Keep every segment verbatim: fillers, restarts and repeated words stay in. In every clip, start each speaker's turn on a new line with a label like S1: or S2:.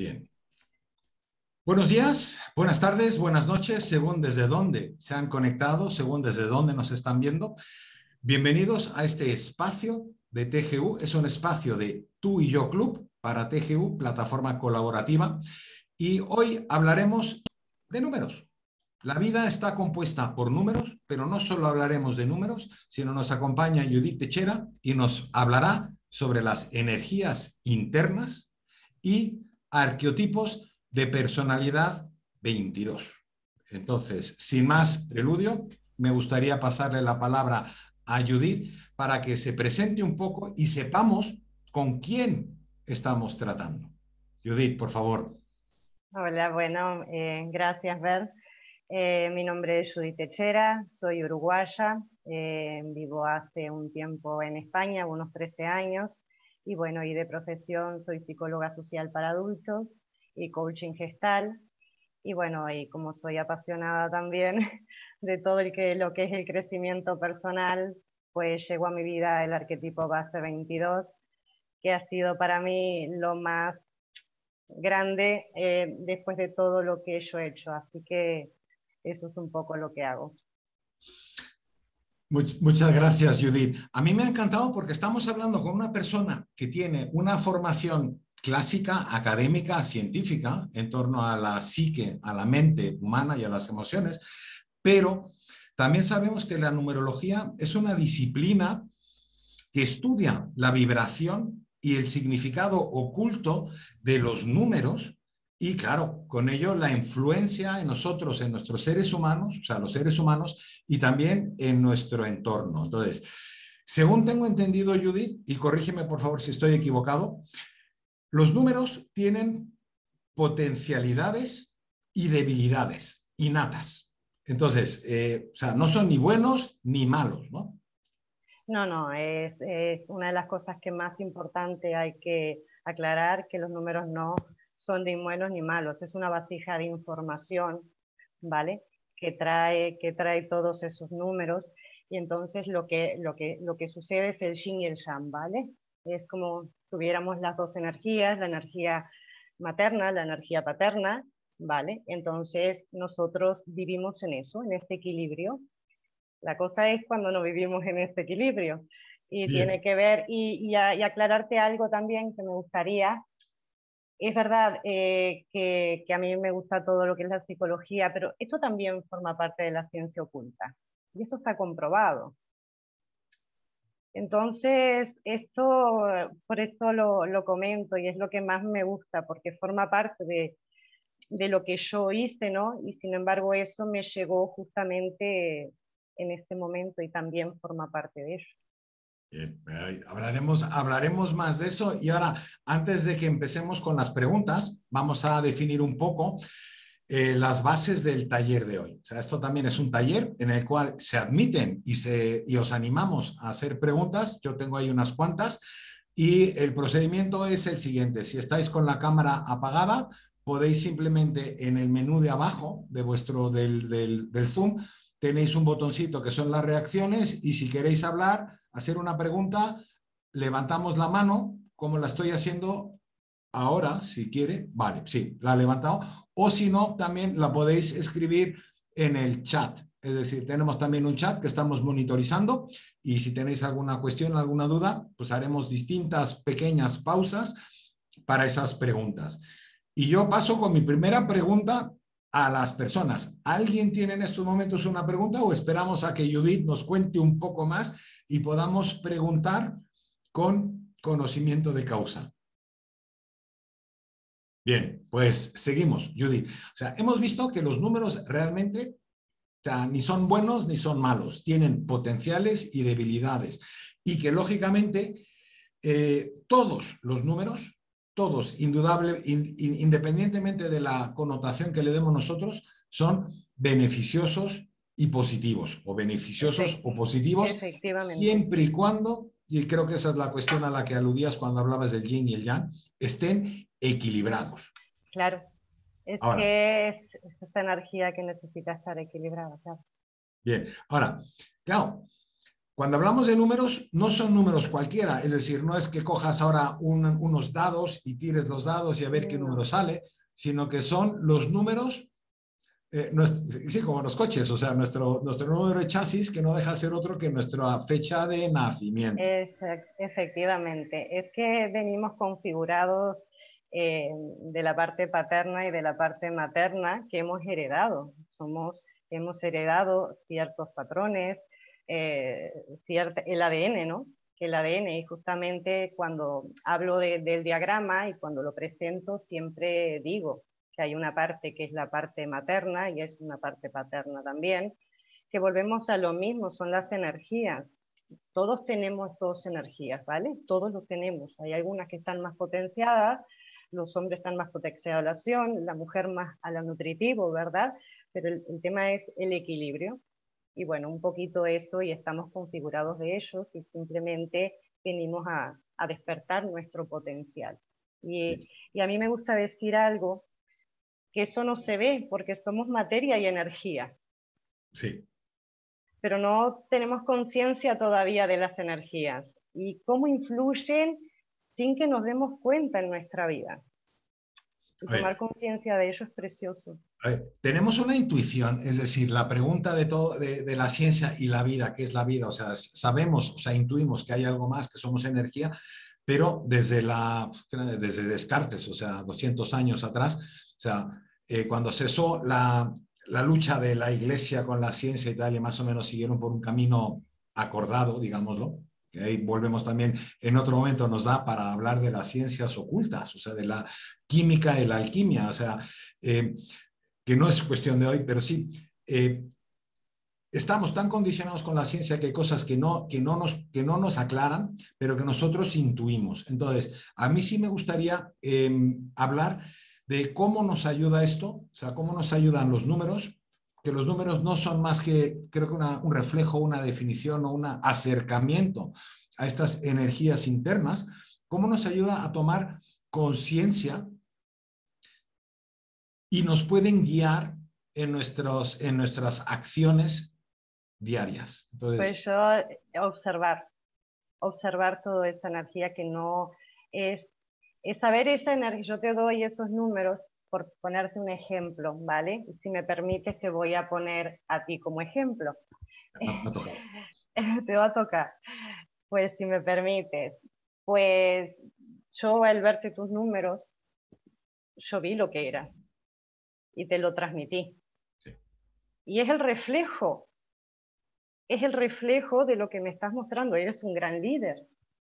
S1: Bien. Buenos días, buenas tardes, buenas noches, según desde dónde se han conectado, según desde dónde nos están viendo. Bienvenidos a este espacio de T G U. Es un espacio de Tú y Yo Club para T G U, plataforma colaborativa. Y hoy hablaremos de números. La vida está compuesta por números, pero no solo hablaremos de números, sino nos acompaña Judith Techera y nos hablará sobre las energías internas y arqueotipos de personalidad veintidós. Entonces, sin más preludio, me gustaría pasarle la palabra a Judith para que se presente un poco y sepamos con quién estamos tratando. Judith, por favor.
S2: Hola, bueno, eh, gracias, Bert. Eh, mi nombre es Judith Techera, soy uruguaya, eh, vivo hace un tiempo en España, unos trece años, y bueno, y de profesión soy psicóloga social para adultos y coaching gestal, y bueno, y como soy apasionada también de todo el que, lo que es el crecimiento personal, pues llegó a mi vida el arquetipo base veintidós, que ha sido para mí lo más grande eh, después de todo lo que yo he hecho, así que eso es un poco lo que hago.
S1: Muchas gracias, Judith. A mí me ha encantado porque estamos hablando con una persona que tiene una formación clásica, académica, científica, en torno a la psique, a la mente humana y a las emociones, pero también sabemos que la numerología es una disciplina que estudia la vibración y el significado oculto de los números. Y claro, con ello la influencia en nosotros, en nuestros seres humanos, o sea, los seres humanos, y también en nuestro entorno. Entonces, según tengo entendido, Judith, y corrígeme por favor si estoy equivocado, los números tienen potencialidades y debilidades innatas. Entonces, eh, o sea, no son ni buenos ni malos, ¿no?
S2: No, no, es, es una de las cosas que más importante hay que aclarar, que los números no son ni buenos ni malos, es una vasija de información, ¿vale? Que trae, que trae todos esos números, y entonces lo que, lo que, lo que sucede es el yin y el yang, ¿vale? Es como tuviéramos las dos energías, la energía materna, la energía paterna, ¿vale? Entonces nosotros vivimos en eso, en este equilibrio. La cosa es cuando no vivimos en este equilibrio. Y
S1: Bien.
S2: tiene que ver, y, y, a, y aclararte algo también que me gustaría. Es verdad eh, que, que a mí me gusta todo lo que es la psicología, pero esto también forma parte de la ciencia oculta. Y esto está comprobado. Entonces, esto, por esto lo, lo comento y es lo que más me gusta, porque forma parte de, de lo que yo hice, ¿no? Y sin embargo eso me llegó justamente en este momento y también forma parte de ello.
S1: Bien, hablaremos, hablaremos más de eso. Y ahora, antes de que empecemos con las preguntas, vamos a definir un poco eh, las bases del taller de hoy. O sea, esto también es un taller en el cual se admiten y, se, y os animamos a hacer preguntas. Yo tengo ahí unas cuantas. Y el procedimiento es el siguiente. Si estáis con la cámara apagada, podéis simplemente en el menú de abajo de vuestro, del, del, del Zoom, tenéis un botoncito que son las reacciones y si queréis hablar, hacer una pregunta, levantamos la mano, como la estoy haciendo ahora, si quiere. Vale, sí, la he levantado. O si no, también la podéis escribir en el chat. Es decir, tenemos también un chat que estamos monitorizando y si tenéis alguna cuestión, alguna duda, pues haremos distintas pequeñas pausas para esas preguntas. Y yo paso con mi primera pregunta a las personas. ¿Alguien tiene en estos momentos una pregunta o esperamos a que Judith nos cuente un poco más y podamos preguntar con conocimiento de causa? Bien, pues seguimos, Judith. O sea, hemos visto que los números realmente, o sea, ni son buenos ni son malos, tienen potenciales y debilidades y que lógicamente eh, todos los números, todos, indudable, in, in, independientemente de la connotación que le demos nosotros, son beneficiosos y positivos, o beneficiosos
S2: Efect
S1: o positivos,
S2: efectivamente.
S1: siempre y cuando, y creo que esa es la cuestión a la que aludías cuando hablabas del yin y el yang, estén equilibrados.
S2: Claro, es
S1: Ahora,
S2: que es, es esta energía que necesita estar equilibrada, claro.
S1: bien, ahora, claro, Cuando hablamos de números, no son números cualquiera, es decir, no es que cojas ahora un, unos dados y tires los dados y a ver qué
S2: No.
S1: número sale, sino que son los números, eh, nuestro, sí, como los coches, o sea, nuestro, nuestro número de chasis que no deja de ser otro que nuestra fecha de nacimiento.
S2: Es, efectivamente, es que venimos configurados eh, de la parte paterna y de la parte materna que hemos heredado. Somos, hemos heredado ciertos patrones, eh, cierta, el A D N, ¿no? Que el A D N, y justamente cuando hablo de, del diagrama y cuando lo presento, siempre digo que hay una parte que es la parte materna y es una parte paterna también, que volvemos a lo mismo, son las energías. Todos tenemos dos energías, ¿vale? Todos lo tenemos. Hay algunas que están más potenciadas, los hombres están más potenciados a la acción, la mujer más a lo nutritivo, ¿verdad? Pero el, el tema es el equilibrio. Y bueno, un poquito eso, y estamos configurados de ellos y simplemente venimos a, a despertar nuestro potencial. Y, y a mí me gusta decir algo, que eso no se ve porque somos materia y energía.
S1: Sí.
S2: Pero no tenemos conciencia todavía de las energías y cómo influyen sin que nos demos cuenta en nuestra vida. Y tomar conciencia de ello es precioso.
S1: Tenemos una intuición, es decir, la pregunta de, todo, de, de la ciencia y la vida, ¿qué es la vida? O sea, sabemos, o sea, intuimos que hay algo más, que somos energía, pero desde, la, desde Descartes, o sea, doscientos años atrás, o sea, eh, cuando cesó la, la lucha de la iglesia con la ciencia y tal, y más o menos siguieron por un camino acordado, digámoslo, que ahí volvemos también, en otro momento nos da para hablar de las ciencias ocultas, o sea, de la química y la alquimia, o sea, eh, que no es cuestión de hoy, pero sí, eh, estamos tan condicionados con la ciencia que hay cosas que no, que, no nos, que no nos aclaran, pero que nosotros intuimos. Entonces, a mí sí me gustaría eh, hablar de cómo nos ayuda esto, o sea, cómo nos ayudan los números, que los números no son más que, creo que una, un reflejo, una definición o un acercamiento a estas energías internas, cómo nos ayuda a tomar conciencia y nos pueden guiar en, nuestros, en nuestras acciones diarias. Entonces,
S2: pues yo observar, observar toda esa energía que no es, es saber esa energía. Yo te doy esos números por ponerte un ejemplo, ¿vale? Si me permites te voy a poner a ti como ejemplo.
S1: Me, me ha tocado.
S2: Te va a tocar. Pues si me permites, pues yo al verte tus números, yo vi lo que eras y te lo transmití.
S1: Sí.
S2: Y es el reflejo, es el reflejo de lo que me estás mostrando. Eres un gran líder.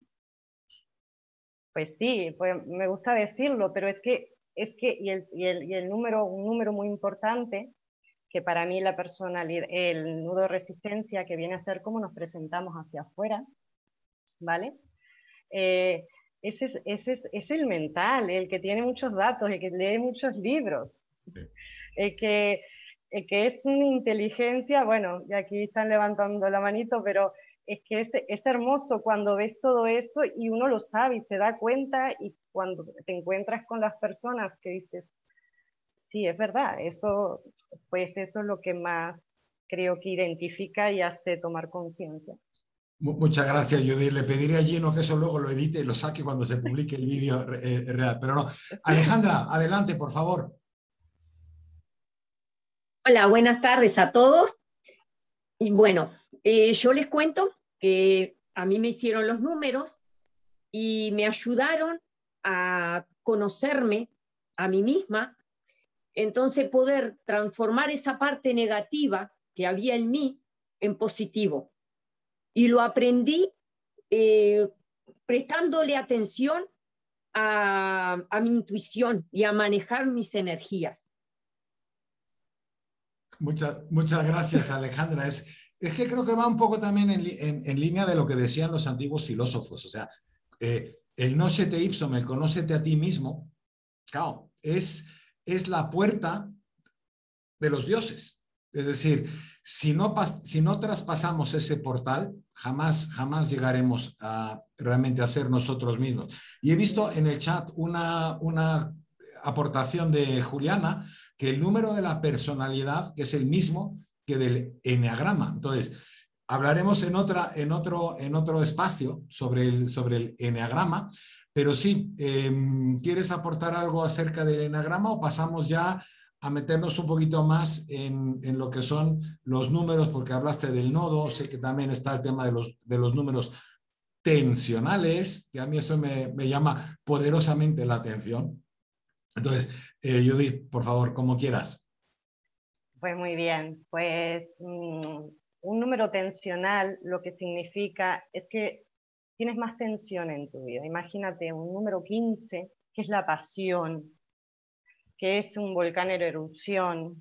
S2: Pues sí, pues me gusta decirlo, pero es que, es que y, el, y, el, y el número, un número muy importante, que para mí la personalidad, el nudo de resistencia, que viene a ser cómo nos presentamos hacia afuera, ¿vale? Eh, ese, es, ese es, es el mental, el que tiene muchos datos, el que lee muchos libros, sí. el, que, el que es una inteligencia, bueno, y aquí están levantando la manito, pero es que es, es hermoso cuando ves todo eso y uno lo sabe y se da cuenta, y cuando te encuentras con las personas que dices, sí, es verdad, eso, pues eso es lo que más creo que identifica y hace tomar conciencia.
S1: Muchas gracias, Judith. Le pediré a Gino que eso luego lo edite y lo saque cuando se publique el vídeo eh, real. Pero no. Alejandra, adelante, por favor.
S3: Hola, buenas tardes a todos. Y bueno, eh, yo les cuento que a mí me hicieron los números y me ayudaron a conocerme a mí misma, entonces poder transformar esa parte negativa que había en mí en positivo. Y lo aprendí eh, prestándole atención a, a mi intuición y a manejar mis energías.
S1: Muchas, muchas gracias, Alejandra. Es, es que creo que va un poco también en, en, en línea de lo que decían los antiguos filósofos. O sea, eh, el nócete ipsum, el conócete a ti mismo, claro, es, es la puerta de los dioses. Es decir, si no, si no traspasamos ese portal, jamás, jamás llegaremos a realmente a ser nosotros mismos. Y he visto en el chat una, una aportación de Juliana, que el número de la personalidad que es el mismo que del enneagrama. Entonces, hablaremos en, otra, en, otro, en otro espacio sobre el, sobre el eneagrama, pero sí, eh, ¿quieres aportar algo acerca del eneagrama o pasamos ya a meternos un poquito más en, en lo que son los números? Porque hablaste del nodo, sé que también está el tema de los, de los números tensionales, que a mí eso me, me llama poderosamente la atención. Entonces, eh, Judith, por favor, como quieras.
S2: Pues muy bien, pues mmm, un número tensional lo que significa es que tienes más tensión en tu vida. Imagínate un número quince, que es la pasión, que es un volcán en erupción,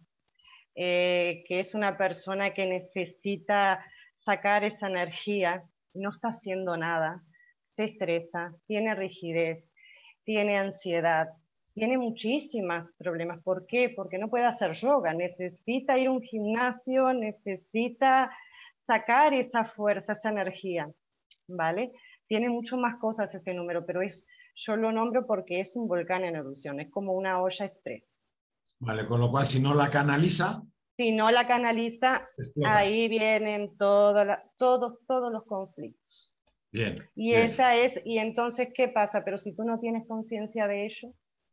S2: eh, que es una persona que necesita sacar esa energía, no está haciendo nada, se estresa, tiene rigidez, tiene ansiedad, tiene muchísimos problemas. ¿Por qué? Porque no puede hacer yoga, necesita ir a un gimnasio, necesita sacar esa fuerza, esa energía, ¿vale? Tiene mucho más cosas ese número, pero es, yo lo nombro porque es un volcán en erupción, es como una olla express.
S1: Vale, con lo cual, si no la canaliza,
S2: Si no la canaliza,
S1: explota.
S2: ahí vienen todo la, todos, todos los conflictos.
S1: Bien,
S2: Y
S1: bien,
S2: esa es, y entonces, ¿qué pasa? Pero si tú no tienes conciencia de ello,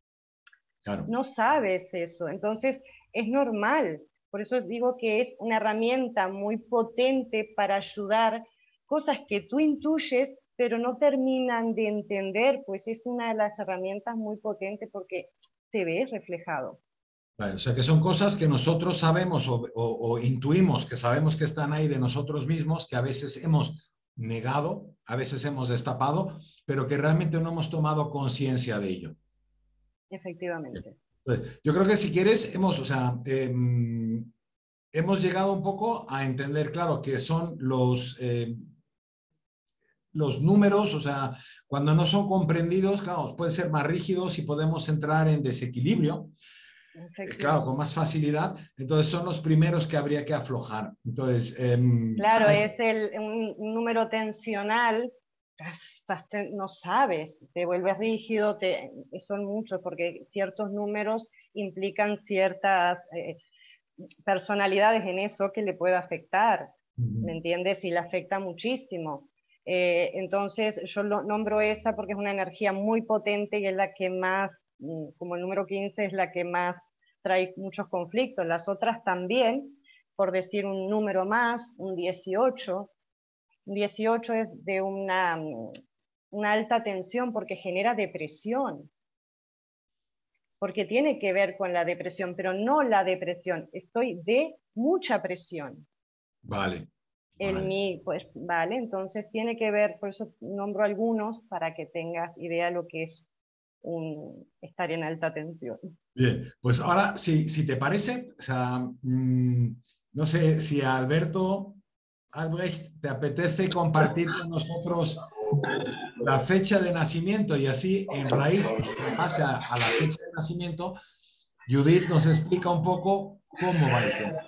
S1: claro.
S2: no sabes eso. Entonces, es normal. Por eso os digo que es una herramienta muy potente para ayudar cosas que tú intuyes, pero no terminan de entender, pues es una de las herramientas muy potentes porque te ves reflejado.
S1: Vale, o sea, que son cosas que nosotros sabemos o, o, o intuimos que sabemos que están ahí de nosotros mismos, que a veces hemos negado, a veces hemos destapado, pero que realmente no hemos tomado conciencia de ello.
S2: Efectivamente.
S1: Entonces, yo creo que si quieres, hemos, o sea, eh, hemos llegado un poco a entender, claro, que son los, eh, los números, o sea, cuando no son comprendidos, claro, pueden ser más rígidos y podemos entrar en desequilibrio. Claro, con más facilidad. Entonces son los primeros que habría que aflojar. Entonces, eh,
S2: claro,
S1: ah,
S2: es el, un, un número tensional, estás, te, no sabes, te vuelves rígido, te, son muchos, porque ciertos números implican ciertas eh, personalidades en eso que le puede afectar, ¿me entiendes? Y le afecta muchísimo. Eh, entonces yo lo nombro esa porque es una energía muy potente y es la que más, como el número quince, es la que más trae muchos conflictos. Las otras también, por decir un número más, un dieciocho. Un dieciocho es de una, una alta tensión porque genera depresión, porque tiene que ver con la depresión, pero no la depresión, estoy de mucha presión.
S1: Vale.
S2: En
S1: Vale.
S2: mí, pues, vale, entonces tiene que ver, por eso nombro algunos para que tengas idea de lo que es un, estar en alta tensión.
S1: Bien, pues ahora, si, si te parece, o sea, mmm, no sé si a Alberto Albrecht te apetece compartir con nosotros la fecha de nacimiento y así en raíz, en base a, a la fecha de nacimiento, Judith nos explica un poco cómo va el tema.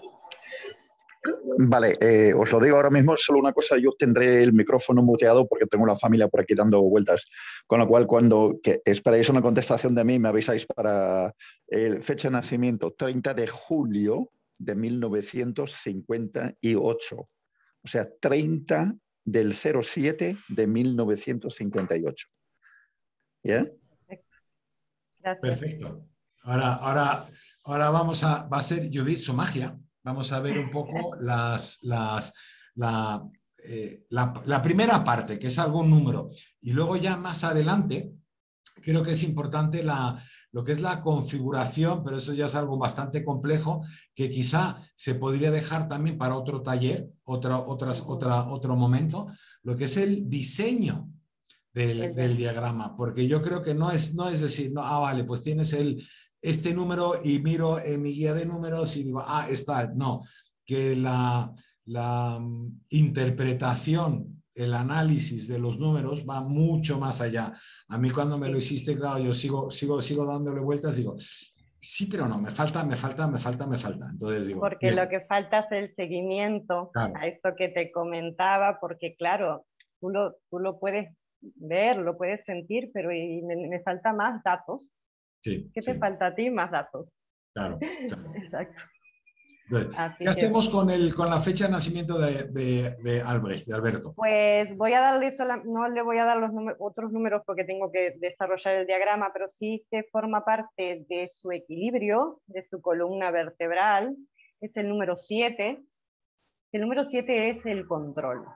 S4: Vale, eh, os lo digo ahora mismo, solo una cosa, yo tendré el micrófono muteado porque tengo la familia por aquí dando vueltas, con lo cual cuando que esperáis una contestación de mí me avisáis para el fecha de nacimiento, treinta de julio de mil novecientos cincuenta y ocho, o sea, treinta del cero siete de mil novecientos cincuenta y ocho. ¿Ya?
S2: Gracias.
S1: Perfecto. Ahora, ahora, ahora vamos a, va a ser Judith su magia. Vamos a ver un poco las, las, la, eh, la, la primera parte, que es algún número. Y luego ya más adelante, creo que es importante la, lo que es la configuración, pero eso ya es algo bastante complejo, que quizá se podría dejar también para otro taller, otra, otras, otra, otro momento, lo que es el diseño del, del diagrama, porque yo creo que no es, no es decir, no, ah, vale, pues tienes el, este número y miro en mi guía de números y digo, ah, está, no, que la, la um, interpretación, el análisis de los números va mucho más allá. A mí cuando me lo hiciste, claro, yo sigo, sigo, sigo dándole vueltas, digo, sí, pero no, me falta, me falta, me falta, me falta. Entonces digo,
S2: porque
S1: bien.
S2: lo que falta es el seguimiento
S1: Claro.
S2: a eso que te comentaba, porque claro, tú lo, tú lo puedes ver, lo puedes sentir, pero y me, me falta más datos.
S1: Sí,
S2: ¿Qué te
S1: sí.
S2: falta a ti? Más datos.
S1: Claro, claro.
S2: Exacto.
S1: Entonces,
S2: Así
S1: ¿qué
S2: que,
S1: hacemos con, el, con la fecha de nacimiento de, de, de Albrecht, de Alberto?
S2: pues voy a darle sola, no le voy a dar los números, otros números porque tengo que desarrollar el diagrama, pero sí que forma parte de su equilibrio, de su columna vertebral, es el número siete. El número siete es el control.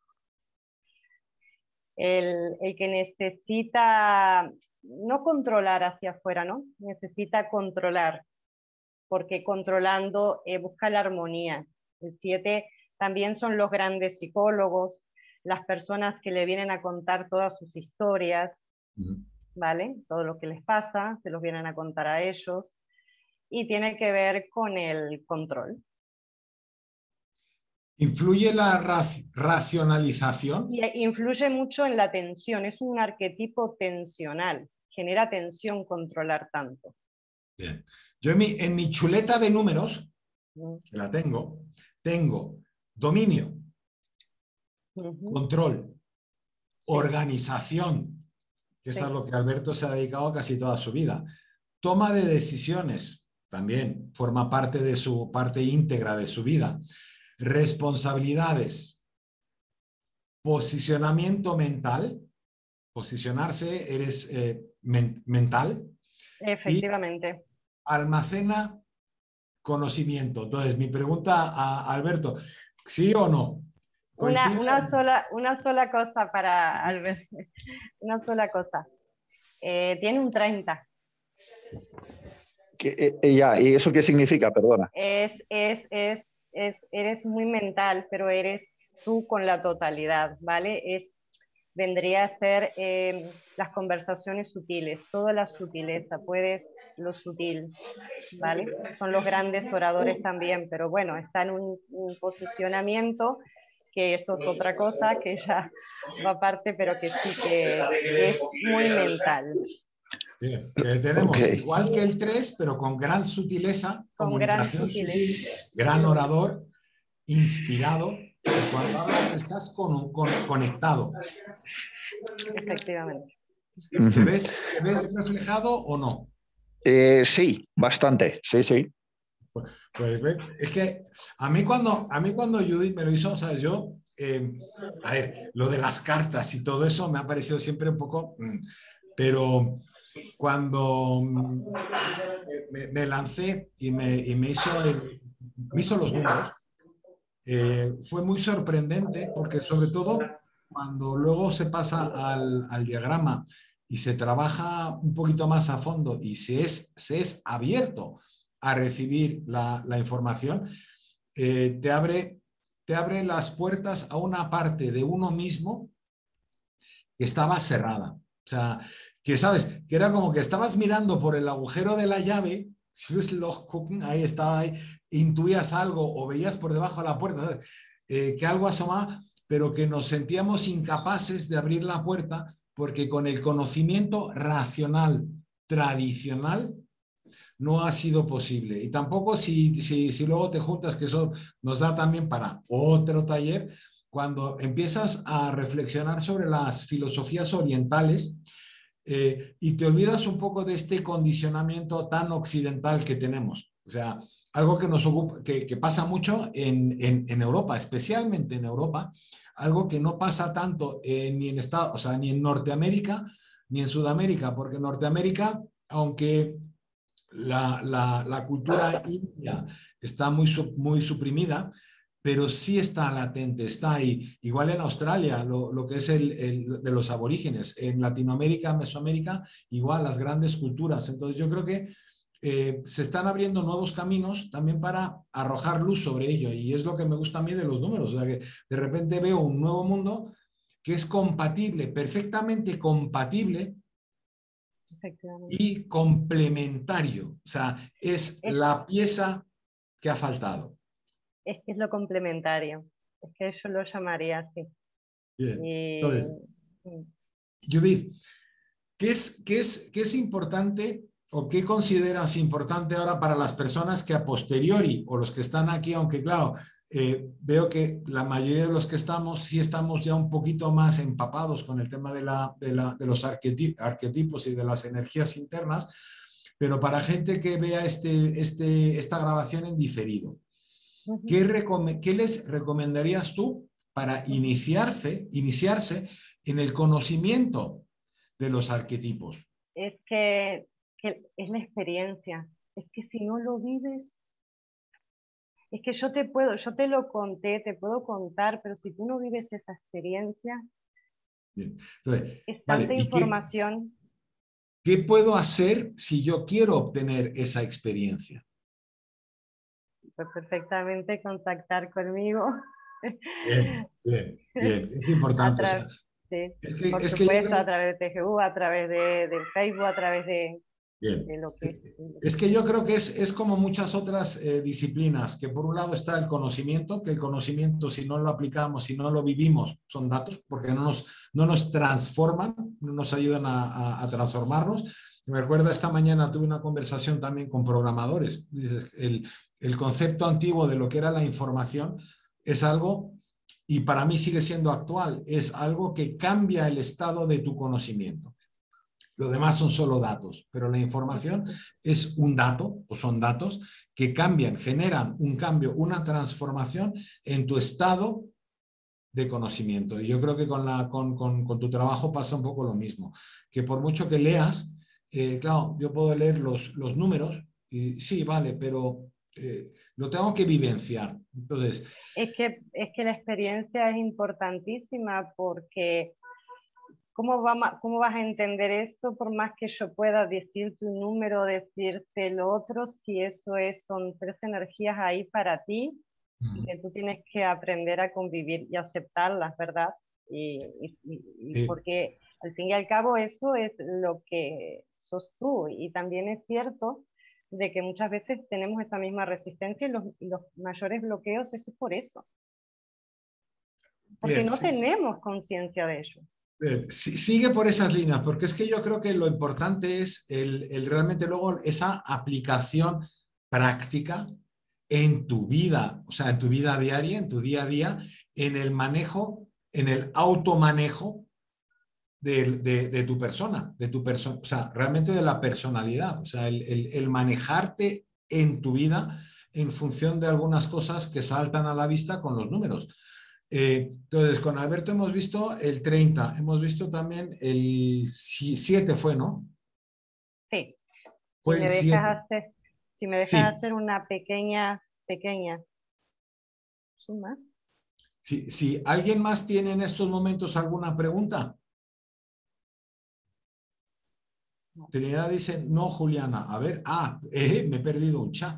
S2: El, el que necesita, no controlar hacia afuera, ¿no? Necesita controlar, porque controlando eh, busca la armonía. El siete también son los grandes psicólogos, las personas que le vienen a contar todas sus historias, uh-huh. ¿Vale? Todo lo que les pasa, se los vienen a contar a ellos, y tiene que ver con el control.
S1: ¿Influye la ra racionalización?
S2: Y influye mucho en la tensión, es un arquetipo tensional, genera tensión controlar tanto.
S1: Bien. Yo en mi, en mi chuleta de números, que la tengo, tengo dominio, uh-huh. control, sí. organización, que sí. es a lo que Alberto se ha dedicado casi toda su vida, toma de decisiones, también forma parte de su parte íntegra de su vida, responsabilidades, posicionamiento mental, posicionarse, eres eh, men mental.
S2: Efectivamente.
S1: Y almacena conocimiento. Entonces, mi pregunta a Alberto, ¿sí o no?
S2: Una, una, sola, una sola cosa para Alberto, una sola cosa. Eh, tiene un treinta.
S4: ¿Qué, eh, ya, ¿y eso qué significa? Perdona.
S2: Es, es, es, es, eres muy mental, pero eres tú con la totalidad, ¿vale? Es, vendría a ser eh, las conversaciones sutiles, toda la sutileza, puedes lo sutil, ¿vale? Son los grandes oradores también, pero bueno, está en un, un posicionamiento que eso es otra cosa que ya va aparte, pero que sí que es muy mental.
S1: Bien, que tenemos okay. igual que el tres, pero con gran sutileza, con comunicación gran sutileza. sutil, gran orador, inspirado, y cuando hablas estás con, con, conectado.
S2: Efectivamente.
S1: ¿Te ves, ¿Te ves reflejado o no?
S4: Eh, sí, bastante, sí, sí.
S1: Pues, pues es que a mí cuando, a mí cuando Judith me lo hizo, ¿sabes? Yo, eh, a ver, lo de las cartas y todo eso me ha parecido siempre un poco, pero cuando me, me lancé y me, y me, hizo, el, me hizo los números, eh, fue muy sorprendente porque sobre todo cuando luego se pasa al, al diagrama y se trabaja un poquito más a fondo y se es, se es abierto a recibir la, la información, eh, te, abre, te abre las puertas a una parte de uno mismo que estaba cerrada. O sea, que sabes, que era como que estabas mirando por el agujero de la llave, ahí estaba, ahí, intuías algo o veías por debajo de la puerta, eh, que algo asomaba, pero que nos sentíamos incapaces de abrir la puerta porque con el conocimiento racional tradicional no ha sido posible. Y tampoco si, si, si luego te juntas, que eso nos da también para otro taller, cuando empiezas a reflexionar sobre las filosofías orientales eh, y te olvidas un poco de este condicionamiento tan occidental que tenemos. O sea, algo que, nos ocupa, que, que pasa mucho en, en, en Europa, especialmente en Europa, algo que no pasa tanto eh, ni en Estados, o sea, ni en Norteamérica ni en Sudamérica, porque en Norteamérica, aunque la, la, la cultura india está muy, muy suprimida, pero sí está latente, está ahí. Igual en Australia, lo, lo que es el, el de los aborígenes, en Latinoamérica, Mesoamérica, igual las grandes culturas. Entonces yo creo que eh, se están abriendo nuevos caminos también para arrojar luz sobre ello, y es lo que me gusta a mí de los números, o sea que de repente veo un nuevo mundo que es compatible, perfectamente compatible y complementario, o sea, es, es la pieza que ha faltado.
S2: Es que es lo complementario, es que yo lo llamaría así.
S1: Bien, y... entonces, Judith, ¿qué es, qué, es, ¿qué es importante o qué consideras importante ahora para las personas que a posteriori, o los que están aquí, aunque claro, eh, veo que la mayoría de los que estamos, sí estamos ya un poquito más empapados con el tema de, la, de, la, de los arquetipos y de las energías internas, pero para gente que vea este, este, esta grabación en diferido, Uh-huh. ¿Qué, ¿Qué les recomendarías tú para iniciarse, iniciarse en el conocimiento de los arquetipos?
S2: Es que, que es la experiencia. Es que si no lo vives, es que yo te puedo, yo te lo conté, te puedo contar, pero si tú no vives esa experiencia,
S1: bien. Entonces,
S2: es
S1: vale,
S2: tanta
S1: ¿y
S2: información.
S1: Qué, ¿Qué puedo hacer si yo quiero obtener esa experiencia?
S2: Pues perfectamente contactar conmigo.
S1: Bien, bien, bien. Es importante. O sea,
S2: sí,
S1: es que,
S2: por
S1: es
S2: supuesto,
S1: que yo creo...
S2: a través de T G U, a través de, de Facebook, a través de,
S1: Bien.
S2: de lo que...
S1: Es que yo creo que es, es como muchas otras eh, disciplinas, que por un lado está el conocimiento, que el conocimiento si no lo aplicamos, si no lo vivimos, son datos, porque no nos, no nos transforman, no nos ayudan a, a, a transformarnos. Me recuerda esta mañana tuve una conversación también con programadores. Dices, el, el concepto antiguo de lo que era la información es algo, y para mí sigue siendo actual, es algo que cambia el estado de tu conocimiento. Lo demás son solo datos, pero la información es un dato, o son datos, que cambian, generan un cambio, una transformación en tu estado de conocimiento. Y yo creo que con, la, con, con, con tu trabajo pasa un poco lo mismo, que por mucho que leas, eh, claro, yo puedo leer los, los números, y sí, vale, pero eh, lo tengo que vivenciar. Entonces,
S2: es que, es que la experiencia es importantísima porque... ¿Cómo, va, ¿Cómo vas a entender eso por más que yo pueda decirte un número, decirte lo otro, si eso es, son tres energías ahí para ti
S1: uh-huh.
S2: y que tú tienes que aprender a convivir y aceptarlas, ¿verdad? Y, y, y
S1: sí.
S2: Porque al fin y al cabo eso es lo que sos tú, y también es cierto de que muchas veces tenemos esa misma resistencia y los, los mayores bloqueos es por eso, porque
S1: Bien,
S2: no
S1: sí,
S2: tenemos conciencia de ello.
S1: Eh, sigue por esas líneas, porque es que yo creo que lo importante es el, el realmente luego esa aplicación práctica en tu vida, o sea, en tu vida diaria, en tu día a día, en el manejo, en el automanejo de, de, de tu persona, de tu persona, o sea, realmente de la personalidad, o sea, el, el, el manejarte en tu vida en función de algunas cosas que saltan a la vista con los números. Eh, entonces, con Alberto hemos visto el treinta, hemos visto también el siete fue, ¿no?
S2: Sí.
S1: Fue
S2: si
S1: el
S2: me
S1: siete.
S2: dejas hacer, si me dejas
S1: sí.
S2: hacer una pequeña, pequeña suma.
S1: Si, si alguien más tiene en estos momentos alguna pregunta. No. Trinidad dice, no, Juliana. A ver, ah, eh, me he perdido un chat.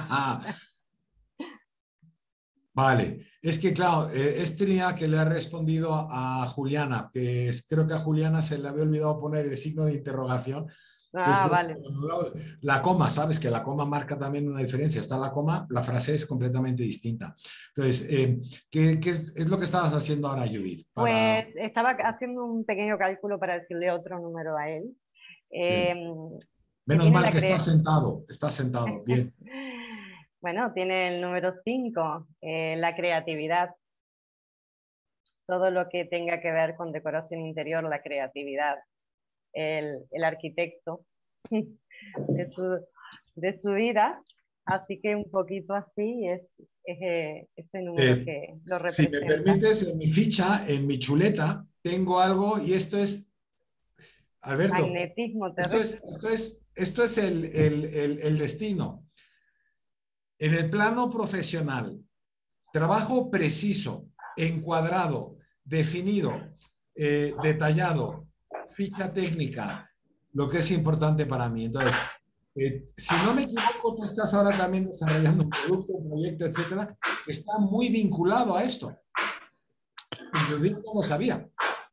S1: Vale, es que claro, eh, es Trinidad que le ha respondido a, a Juliana, que es, creo que a Juliana se le había olvidado poner el signo de interrogación.
S2: Ah,
S1: Entonces,
S2: vale.
S1: la coma, sabes que la coma marca también una diferencia. Está la coma, la frase es completamente distinta. Entonces, eh, ¿qué, qué es, es lo que estabas haciendo ahora, Judith?
S2: Para... Pues estaba haciendo un pequeño cálculo para decirle otro número a él. Eh,
S1: Menos mal que está sentado, está sentado, bien.
S2: Bueno, tiene el número cinco, eh, la creatividad. Todo lo que tenga que ver con decoración interior, la creatividad. El, el arquitecto de su, de su vida, así que un poquito así es, es ese número
S1: eh,
S2: que lo representa.
S1: Si me permites, en mi ficha, en mi chuleta, tengo algo y esto es, Alberto,
S2: magnetismo
S1: esto es, esto es, esto es el, el, el, el destino. En el plano profesional, trabajo preciso, encuadrado, definido, eh, detallado, ficha técnica, lo que es importante para mí. Entonces, eh, si no me equivoco, tú estás ahora también desarrollando un producto, un proyecto, etcétera, que está muy vinculado a esto. Y yo digo, no lo sabía.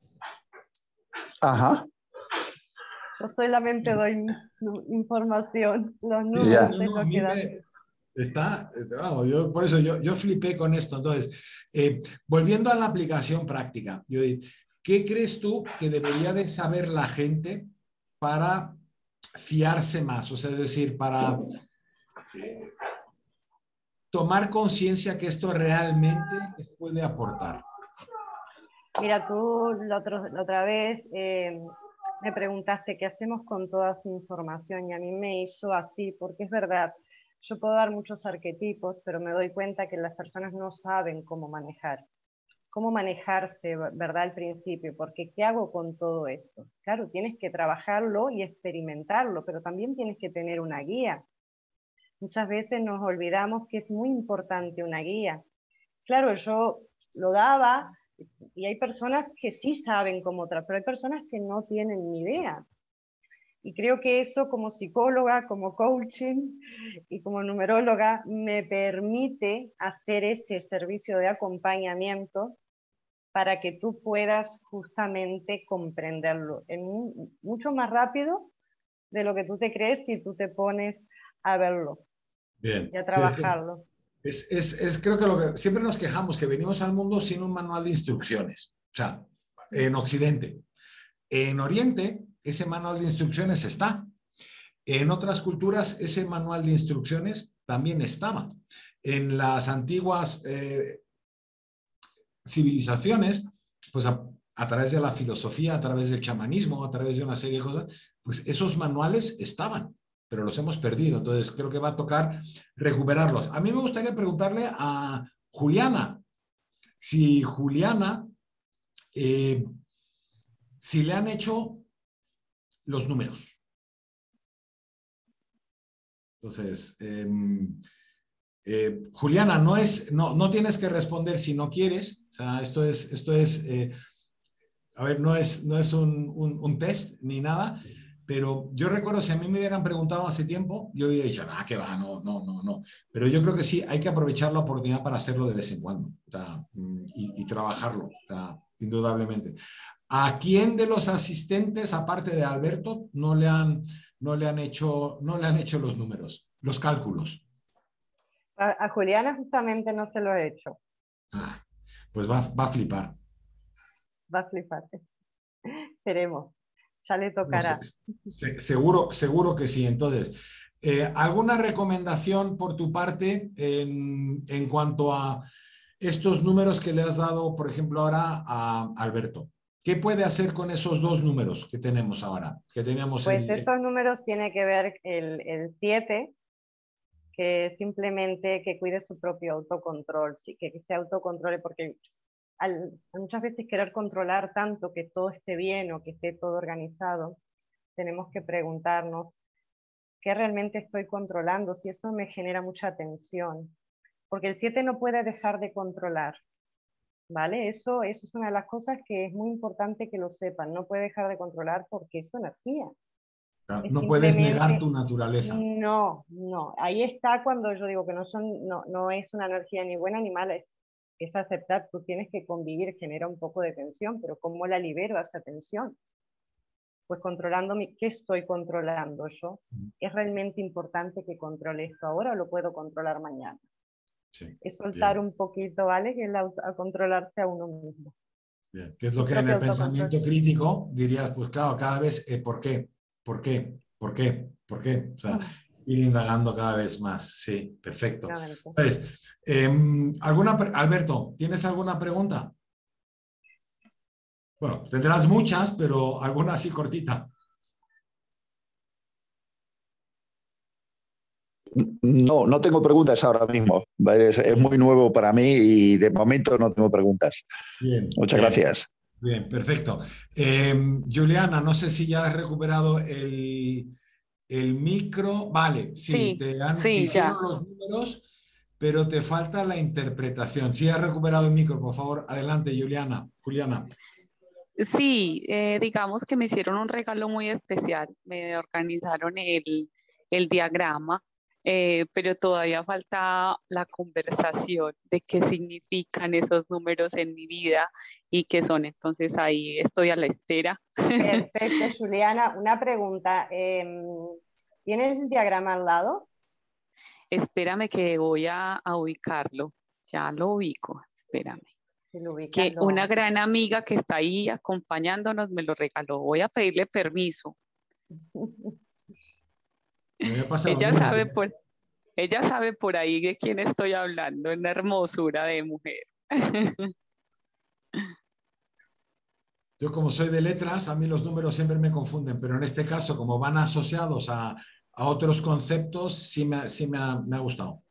S4: Ajá.
S2: Yo solamente doy información, los números
S1: Sí, sí, no,
S2: es
S1: no,
S2: lo
S1: a mí
S2: que da.
S1: me, está, está, vamos, yo, por eso yo, yo flipé con esto. Entonces, eh, volviendo a la aplicación práctica, yo, ¿qué crees tú que debería de saber la gente para fiarse más? O sea, es decir, para eh, tomar conciencia que esto realmente les puede aportar.
S2: Mira, tú la, otro, la otra vez eh, me preguntaste qué hacemos con toda esa información y a mí me hizo así, porque es verdad, yo puedo dar muchos arquetipos, pero me doy cuenta que las personas no saben cómo manejar. Cómo manejarse, ¿verdad? Al principio, porque ¿qué hago con todo esto? Claro, tienes que trabajarlo y experimentarlo, pero también tienes que tener una guía. Muchas veces nos olvidamos que es muy importante una guía. Claro, yo lo daba y hay personas que sí saben cómo trabajar, pero hay personas que no tienen ni idea. Y creo que eso como psicóloga, como coaching y como numeróloga me permite hacer ese servicio de acompañamiento para que tú puedas justamente comprenderlo en un, mucho más rápido de lo que tú te crees si tú te pones a verlo.
S1: Bien.
S2: Y a
S1: Sí, es,
S2: trabajarlo.
S1: es, es, es creo que lo que siempre nos quejamos, que venimos al mundo sin un manual de instrucciones. O sea, en Occidente. En Oriente, ese manual de instrucciones está. En otras culturas, ese manual de instrucciones también estaba. En las antiguas eh, civilizaciones, pues a, a través de la filosofía, a través del chamanismo, a través de una serie de cosas, pues esos manuales estaban, pero los hemos perdido. Entonces creo que va a tocar recuperarlos. A mí me gustaría preguntarle a Juliana, si Juliana, eh, si le han hecho los números. Entonces, eh, eh, Juliana, no, es, no, no tienes que responder si no quieres. O sea, esto es, esto es eh, a ver, no es, no es un, un, un test ni nada, pero yo recuerdo si a mí me hubieran preguntado hace tiempo, yo hubiera dicho, ah, que va, no, no, no, no. Pero yo creo que sí, hay que aprovechar la oportunidad para hacerlo de vez en cuando, o sea, y, y trabajarlo, o sea, indudablemente. ¿A quién de los asistentes, aparte de Alberto, no le han, no le han, hecho, no le han hecho los números, los cálculos?
S2: A, a Juliana justamente no se lo he hecho.
S1: Ah, pues va, va a flipar.
S2: Va a flipar. Esperemos. Ya le tocará.
S1: No sé, se, seguro, seguro que sí. Entonces, eh, ¿alguna recomendación por tu parte en, en cuanto a estos números que le has dado, por ejemplo, ahora a Alberto? ¿Qué puede hacer con esos dos números que tenemos ahora? Que teníamos
S2: Pues
S1: el,
S2: estos números tiene que ver el siete, que simplemente que cuide su propio autocontrol, sí, que se autocontrole, porque al muchas veces querer controlar tanto que todo esté bien o que esté todo organizado, tenemos que preguntarnos qué realmente estoy controlando, si eso me genera mucha tensión, porque el siete no puede dejar de controlar, ¿vale? Eso, eso es una de las cosas que es muy importante que lo sepan, no puede dejar de controlar porque es su energía. Es
S1: no puedes negar
S2: simplemente,
S1: tu naturaleza.
S2: no, no, ahí está cuando yo digo que no, son, no, no es una energía ni buena ni mala, es, es aceptar, tú tienes que convivir, genera un poco de tensión, pero ¿cómo la libero a esa tensión? Pues controlando mi, ¿qué estoy controlando yo? ¿Es realmente importante que controle esto ahora o lo puedo controlar mañana?
S1: Sí,
S2: es soltar
S1: bien,
S2: un poquito, ¿vale? Que es la, a controlarse a uno mismo.
S1: bien. ¿Qué es lo
S2: Su
S1: que en
S2: propio
S1: el
S2: autocontrol.
S1: pensamiento crítico dirías? Pues claro, cada vez, eh, ¿por qué? ¿Por qué? ¿Por qué? ¿Por qué? O sea, ir indagando cada vez más. Sí, perfecto. Entonces, eh, ¿alguna, Alberto, ¿tienes alguna pregunta? Bueno, tendrás muchas, pero alguna así cortita.
S4: No, no tengo preguntas ahora mismo. Es, es muy nuevo para mí y de momento no tengo preguntas.
S1: Bien.
S4: Muchas
S1: bien,
S4: gracias.
S1: Bien, perfecto. Eh, Juliana, no sé si ya has recuperado el, el micro. Vale, sí,
S5: Sí,
S1: te, han, te
S5: sí,
S1: hicieron
S5: ya.
S1: los números, pero te falta la interpretación. Si has recuperado el micro, por favor, adelante, Juliana. Juliana.
S5: Sí, eh, digamos que me hicieron un regalo muy especial. Me organizaron el, el diagrama, eh, pero todavía falta la conversación de qué significan esos números en mi vida y qué son. Entonces ahí estoy a la espera.
S2: Perfecto, Juliana. Una pregunta. Eh, ¿Tienes el diagrama al lado?
S5: Espérame que voy a, a ubicarlo. Ya lo ubico, espérame.
S2: Si lo ubicas,
S5: Que
S2: lo...
S5: una gran amiga que está ahí acompañándonos me lo regaló. Voy a pedirle permiso.
S1: Me pasa lo
S5: Ella
S1: mismo.
S5: sabe por, ella sabe por ahí de quién estoy hablando, una hermosura de mujer.
S1: Yo como soy de letras, a mí los números siempre me confunden, pero en este caso, como van asociados a, a otros conceptos, sí me, sí me, ha, me ha gustado.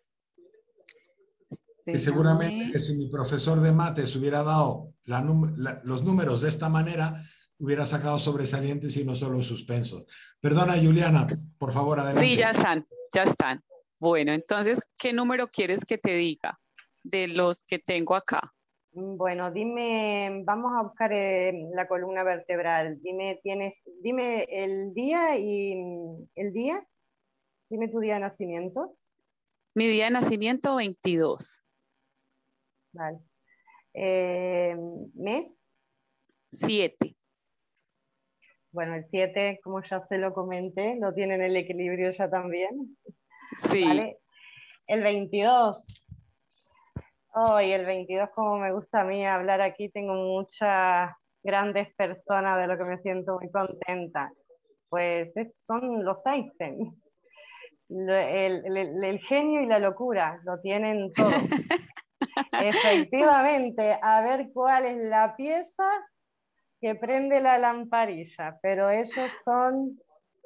S1: Y seguramente que si mi profesor de mates hubiera dado la, la, los números de esta manera, hubiera sacado sobresalientes y no solo suspensos. Perdona, Juliana, por favor, adelante.
S5: Sí, ya están, ya están. Bueno, entonces, ¿qué número quieres que te diga de los que tengo acá?
S2: Bueno, dime, vamos a buscar eh, la columna vertebral. Dime, tienes, dime el día y el día. Dime tu día de nacimiento.
S5: Mi día de nacimiento, veintidós.
S2: Vale. Eh, ¿mes?
S5: siete.
S2: Bueno, el siete, como ya se lo comenté, lo tienen el equilibrio ya también.
S5: Sí.
S2: Vale. El veintidós. Hoy, oh, el veintidós, como me gusta a mí hablar aquí, tengo muchas grandes personas de lo que me siento muy contenta. Pues es, son los Einstein. El, el, el, el genio y la locura, lo tienen todo. Efectivamente, a ver cuál es la pieza que prende la lamparilla, pero ellos son,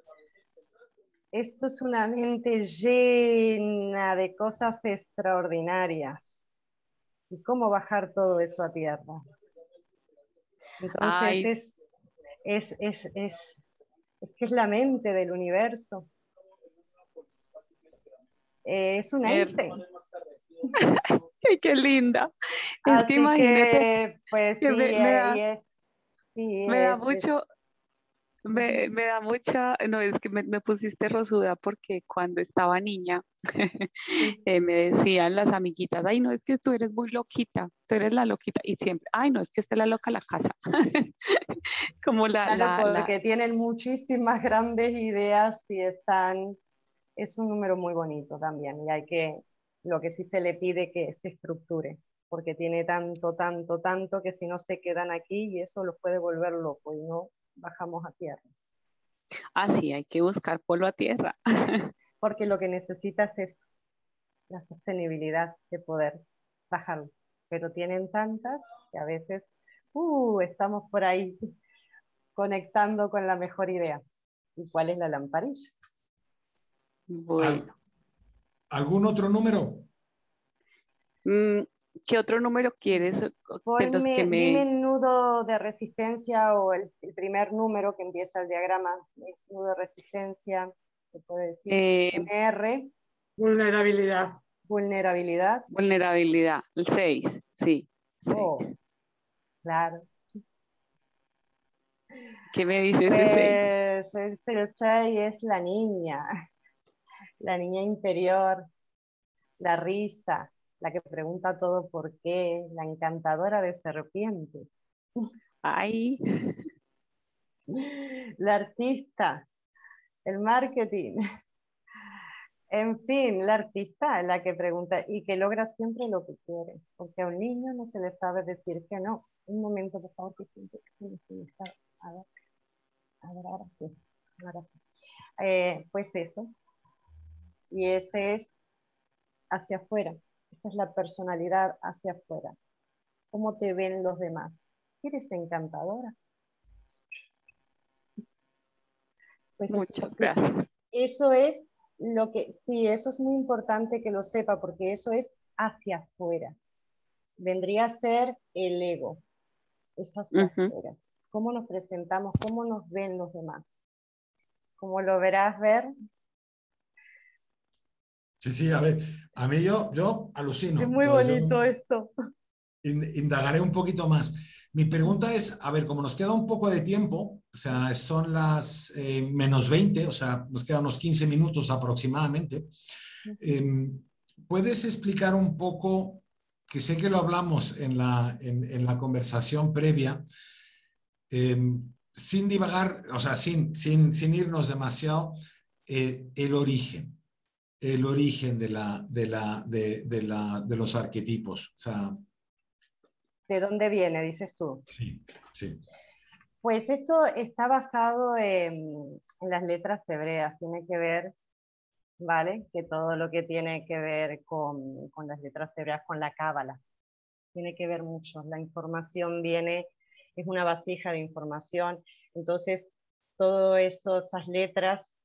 S2: esto es una mente llena de cosas extraordinarias. ¿Y cómo bajar todo eso a tierra? Entonces es, es, es, es, es que es la mente del universo. Eh, es un Einstein.
S5: Ay, qué linda. Es
S2: Así
S5: que imagínate
S2: que, pues
S5: que
S2: sí,
S5: me, me da,
S2: es, sí,
S5: me da
S2: es,
S5: mucho,
S2: es.
S5: Me, me da mucha, no, es que me, me pusiste rosuda porque cuando estaba niña eh, me decían las amiguitas, ay, no, es que tú eres muy loquita, tú eres la loquita, y siempre, ay, no, es que esta es la loca de la casa. Como la,
S2: Claro,
S5: la,
S2: porque
S5: la...
S2: tienen muchísimas grandes ideas y están, es un número muy bonito también, y hay que, lo que sí se le pide que se estructure, porque tiene tanto, tanto, tanto que si no se quedan aquí y eso los puede volver locos y no bajamos a tierra.
S5: Ah, sí, hay que buscar polvo a tierra.
S2: Porque lo que necesitas es la sostenibilidad de poder bajarlo, pero tienen tantas que a veces uh, estamos por ahí conectando con la mejor idea. ¿Y cuál es la lamparilla?
S5: Bueno.
S1: ¿Algún otro número?
S5: ¿Qué otro número quieres de
S2: Ponme,
S5: los que me...
S2: Dime el nudo de resistencia o el, el primer número que empieza el diagrama. El nudo de resistencia, se puede decir,
S5: Eh,
S2: un R.
S6: Vulnerabilidad.
S2: Vulnerabilidad.
S5: Vulnerabilidad, el seis, sí.
S2: Oh,
S5: seis.
S2: claro.
S5: ¿Qué me dices
S2: Pues
S5: de seis?
S2: el, el seis es la niña, la niña interior, la risa, la que pregunta todo por qué, la encantadora de serpientes.
S5: Ay.
S2: La artista, el marketing. En fin, la artista es la que pregunta y que logra siempre lo que quiere, porque a un niño no se le sabe decir que no. Un momento, por favor, que siempre a ver, a ver, ahora sí, ahora sí. Eh, pues eso, y ese es hacia afuera, esa es la personalidad hacia afuera. ¿Cómo te ven los demás? ¿Eres encantadora? Pues
S5: Muchas
S2: eso,
S5: gracias.
S2: eso es lo que, sí, eso es muy importante que lo sepa, porque eso es hacia afuera. Vendría a ser el ego, es hacia
S5: Uh-huh.
S2: afuera. ¿Cómo nos presentamos? ¿Cómo nos ven los demás? ¿Cómo lo verás ver?
S1: Sí, sí, a ver, a mí yo, yo alucino.
S2: Es muy
S1: Yo, yo
S2: bonito esto.
S1: indagaré un poquito más. Mi pregunta es, a ver, como nos queda un poco de tiempo, o sea, son las eh, menos veinte, o sea, nos quedan unos quince minutos aproximadamente, eh, ¿puedes explicar un poco, que sé que lo hablamos en la, en, en la conversación previa, eh, sin divagar, o sea, sin, sin, sin irnos demasiado, eh, el origen? el origen de, la, de, la, de, de, la, de los arquetipos. O sea,
S2: ¿de dónde viene, dices tú?
S1: Sí, sí.
S2: Pues esto está basado en, en las letras hebreas, tiene que ver, ¿vale? Que todo lo que tiene que ver con, con las letras hebreas, con la cábala, tiene que ver mucho. La información viene, es una vasija de información, entonces todas esas letras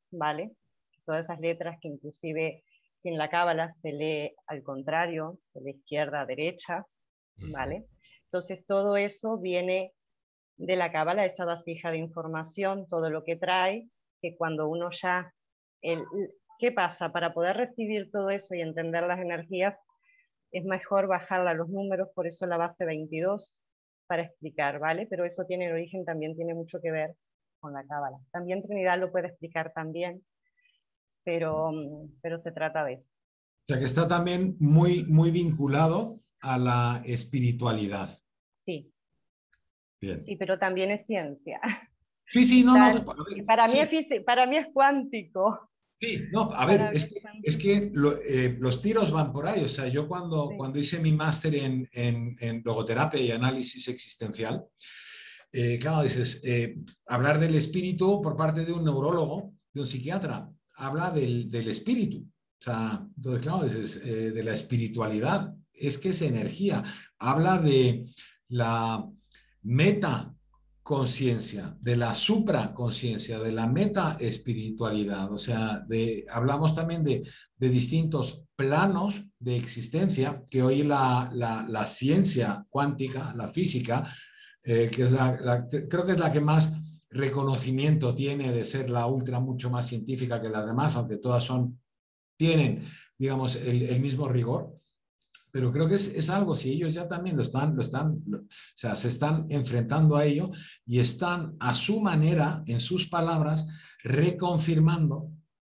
S2: ¿vale? Todas esas letras que inclusive si en la cábala se lee al contrario, de izquierda a derecha, ¿vale? Entonces todo eso viene de la cábala, esa vasija de información, todo lo que trae, que cuando uno ya... El, ¿qué pasa? Para poder recibir todo eso y entender las energías, es mejor bajarla a los números, por eso la base veintidós, para explicar, ¿vale? Pero eso tiene origen, también tiene mucho que ver con la cábala. También Trinidad lo puede explicar también, pero, pero se trata de eso.
S1: O sea que está también muy, muy vinculado a la espiritualidad.
S2: Sí.
S1: Bien.
S2: Sí, pero también es ciencia.
S1: Sí, sí, no,
S2: Tal,
S1: no. Ver,
S2: para,
S1: sí.
S2: mí es, para mí es cuántico.
S1: Sí, no, a ver, es que, es que lo, eh, los tiros van por ahí. O sea, yo cuando, sí. cuando hice mi máster en, en, en logoterapia y análisis existencial, eh, claro, dices, eh, hablar del espíritu por parte de un neurólogo, de un psiquiatra, habla del, del espíritu. O sea, entonces, claro, dices, eh, de la espiritualidad, es que es energía. Habla de la meta conciencia, de la supraconciencia, de la meta espiritualidad. O sea, de, hablamos también de, de distintos planos de existencia que hoy la, la, la ciencia cuántica, la física, eh, que es la, la, creo que es la que más reconocimiento tiene de ser la ultra mucho más científica que las demás, aunque todas son, tienen, digamos, el, el mismo rigor. Pero creo que es, es algo, si ellos ya también lo están, lo están, lo, o sea, se están enfrentando a ello y están a su manera, en sus palabras, reconfirmando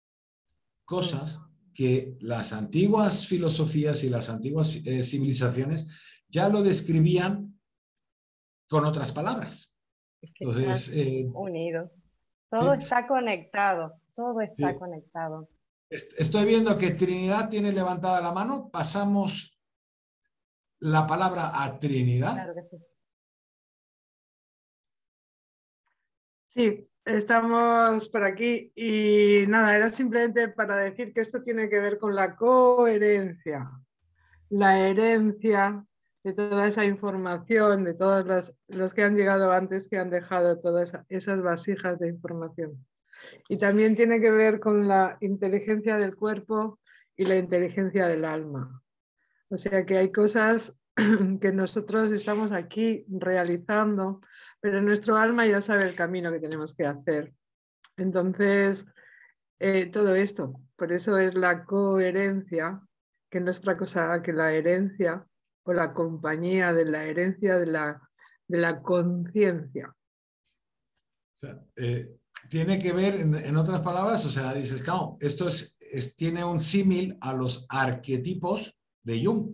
S1: cosas que las antiguas filosofías y las antiguas eh, civilizaciones ya lo describían con otras palabras.
S2: Es que
S1: Entonces, eh,
S2: unido. Todo
S1: sí,
S2: está conectado, todo está
S1: sí.
S2: conectado.
S1: Estoy viendo que Trinidad tiene levantada la mano. Pasamos la palabra a Trinidad.
S2: Claro que sí.
S6: Sí, estamos por aquí y nada, era simplemente para decir que esto tiene que ver con la coherencia, la herencia de toda esa información, de todos los, los que han llegado antes, que han dejado todas esas vasijas de información. Y también tiene que ver con la inteligencia del cuerpo y la inteligencia del alma. O sea que hay cosas que nosotros estamos aquí realizando, pero nuestro alma ya sabe el camino que tenemos que hacer. Entonces, eh, todo esto, por eso es la coherencia, que no es otra cosa que la herencia o la compañía de la herencia de la, de la conciencia.
S1: O sea, eh, tiene que ver, en, en otras palabras, o sea, dices, claro, esto es, es, tiene un símil a los arquetipos de Jung.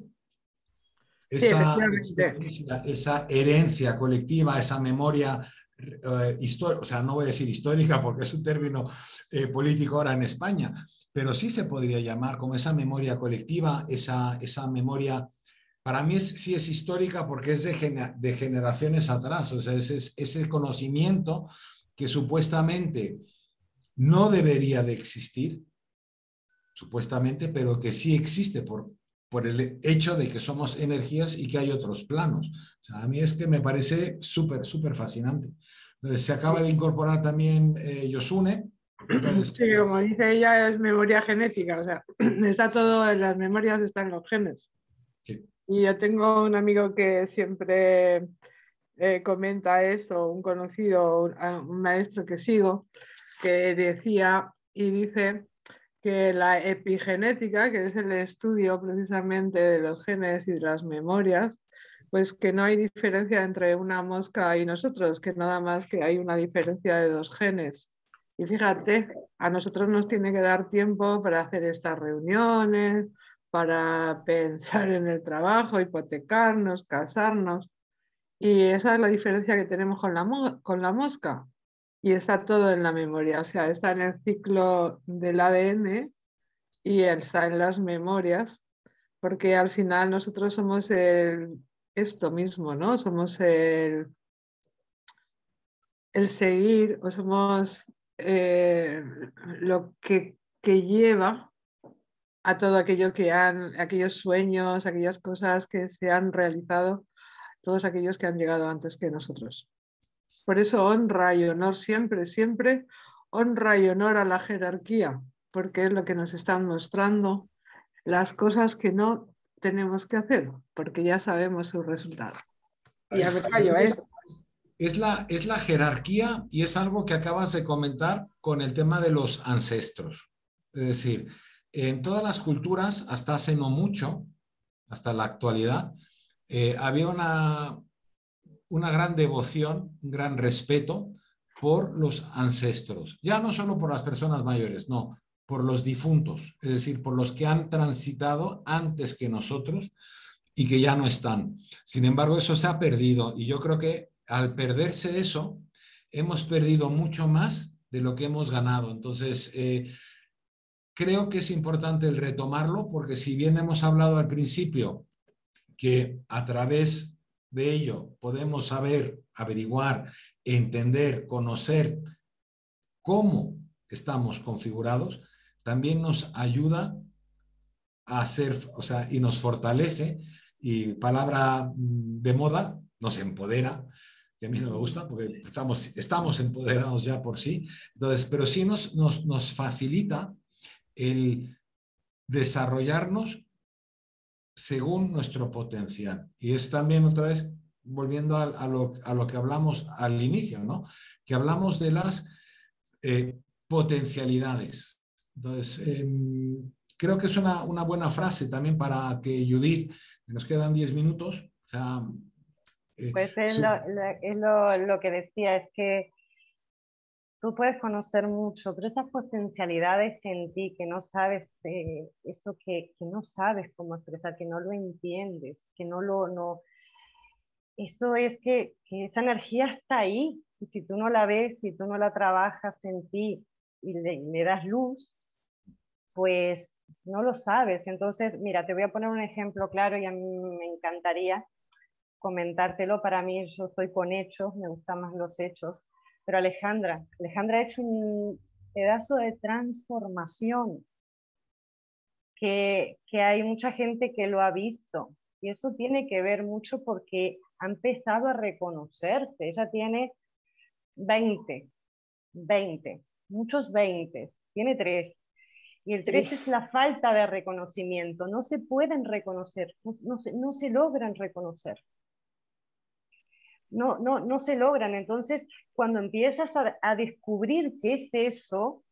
S1: Esa,
S6: sí,
S1: esa, esa herencia colectiva, esa memoria eh, histórica, o sea, no voy a decir histórica porque es un término eh, político ahora en España, pero sí se podría llamar como esa memoria colectiva, esa, esa memoria, para mí es, sí es histórica porque es de, gener, de generaciones atrás, o sea, ese, ese conocimiento que supuestamente no debería de existir, supuestamente, pero que sí existe por, por el hecho de que somos energías y que hay otros planos. O sea, a mí es que me parece súper, súper fascinante. Entonces, se acaba de incorporar también eh, Yosune. Entonces,
S6: sí, como dice ella, es memoria genética, o sea, está todo en las memorias, están los genes.
S1: Sí.
S6: Y yo tengo un amigo que siempre eh, comenta esto, un conocido, un, un maestro que sigo, que decía y dice que la epigenética, que es el estudio precisamente de los genes y de las memorias, pues que no hay diferencia entre una mosca y nosotros, que nada más que hay una diferencia de dos genes. Y fíjate, a nosotros nos tiene que dar tiempo para hacer estas reuniones, para pensar en el trabajo, hipotecarnos, casarnos. Y esa es la diferencia que tenemos con la, con la mosca. Y está todo en la memoria, o sea, está en el ciclo del A D N y está en las memorias, porque al final nosotros somos el, esto mismo, ¿no? Somos el, el seguir, o somos eh, lo que, que lleva a todo aquello que han, aquellos sueños, aquellas cosas que se han realizado, todos aquellos que han llegado antes que nosotros. Por eso honra y honor siempre, siempre honra y honor a la jerarquía, porque es lo que nos están mostrando las cosas que no tenemos que hacer, porque ya sabemos su resultado. Y ya me callo, ¿eh?
S1: Es la, es la jerarquía y es algo que acabas de comentar con el tema de los ancestros. Es decir, en todas las culturas, hasta hace no mucho, hasta la actualidad, eh, había una, una gran devoción, un gran respeto por los ancestros. Ya no solo por las personas mayores, no, por los difuntos, es decir, por los que han transitado antes que nosotros y que ya no están. Sin embargo, eso se ha perdido y yo creo que al perderse eso, hemos perdido mucho más de lo que hemos ganado. Entonces, eh, creo que es importante el retomarlo porque si bien hemos hablado al principio que a través de ello podemos saber, averiguar, entender, conocer cómo estamos configurados, también nos ayuda a hacer, o sea, y nos fortalece, y palabra de moda, nos empodera, que a mí no me gusta porque estamos, estamos empoderados ya por sí, entonces, pero sí nos, nos, nos facilita el desarrollarnos según nuestro potencial. Y es también otra vez, volviendo a, a, lo, a lo que hablamos al inicio, ¿no? Que hablamos de las eh, potencialidades. Entonces, eh, creo que es una, una buena frase también para que Judith, que nos quedan diez minutos, o sea, eh,
S2: pues es,
S1: su...
S2: lo, lo, es lo, lo que decía, es que tú puedes conocer mucho, pero esas potencialidades en ti que no sabes, eh, eso que, que no sabes cómo expresar, que no lo entiendes, que no lo, no, eso es que, que esa energía está ahí, y si tú no la ves, si tú no la trabajas en ti y le, le das luz, pues no lo sabes. Entonces, mira, te voy a poner un ejemplo claro y a mí me encantaría comentártelo. Para mí, yo soy con hechos, me gustan más los hechos, pero Alejandra, Alejandra ha hecho un pedazo de transformación que, que hay mucha gente que lo ha visto, y eso tiene que ver mucho porque ha empezado a reconocerse. Ella tiene veinte, veinte, muchos veinte, tiene tres. Y el tres es la falta de reconocimiento. No se pueden reconocer, no, no, se, no se logran reconocer. No, no, no se logran. Entonces, cuando empiezas a, a descubrir qué es eso,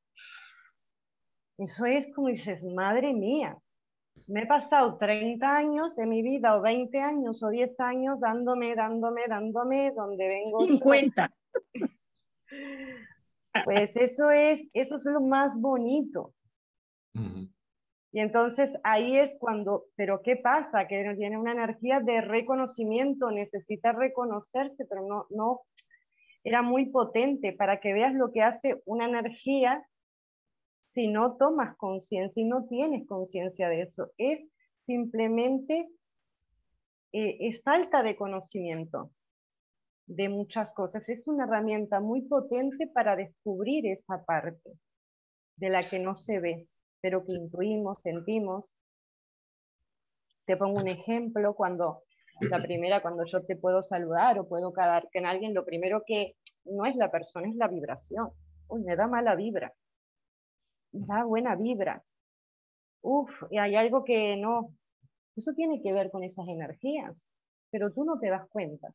S2: eso es como dices, madre mía, me he pasado treinta años de mi vida, o veinte años, o diez años, dándome, dándome, dándome, donde vengo
S3: cincuenta.
S2: Yo. Pues eso es, eso es lo más bonito. Uh-huh. Y entonces ahí es cuando, pero ¿qué pasa? Que tiene una energía de reconocimiento, necesita reconocerse, pero no, no, era muy potente para que veas lo que hace una energía si no tomas conciencia y no tienes conciencia de eso. Es simplemente, eh, es falta de conocimiento de muchas cosas. Es una herramienta muy potente para descubrir esa parte de la que no se ve, pero que intuimos, sentimos. Te pongo un ejemplo, cuando la primera, cuando yo te puedo saludar o puedo quedar con alguien, lo primero que no es la persona, es la vibración. Uy, me da mala vibra, me da buena vibra. Uf, y hay algo que no, eso tiene que ver con esas energías, pero tú no te das cuenta.